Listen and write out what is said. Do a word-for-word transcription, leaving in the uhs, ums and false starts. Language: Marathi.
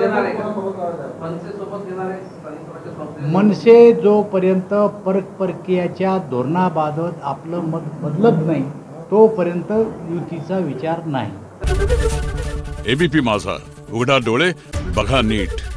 मनसे जोपर्यंत परक परकीयाच्या धोरणाबाबत आपलं मत बदलत नाही तोपर्यंत युतीचा विचार नाही. एबीपी माझा, उघडा डोळे बघा नीट.